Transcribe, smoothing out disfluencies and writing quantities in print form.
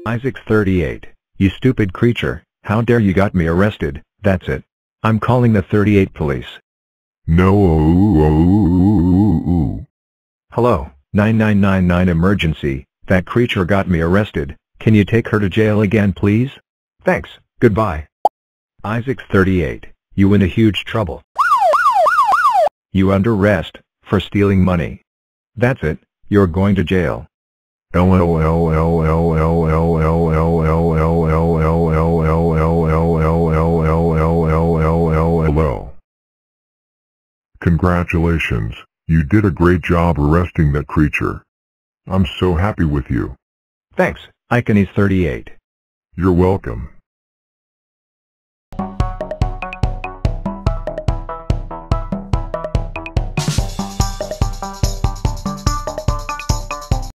Isaac's 38. You stupid creature, how dare you got me arrested, that's it. I'm calling the 38 police. No. Hello, 9999 emergency, that creature got me arrested, can you take her to jail again please? Thanks, goodbye. Isaac's 38. You in a huge trouble. You under arrest, for stealing money. That's it, you're going to jail. Congratulations, you did a great job arresting that creature. I'm so happy with you. Thanks, Ike and he's 38. You're welcome.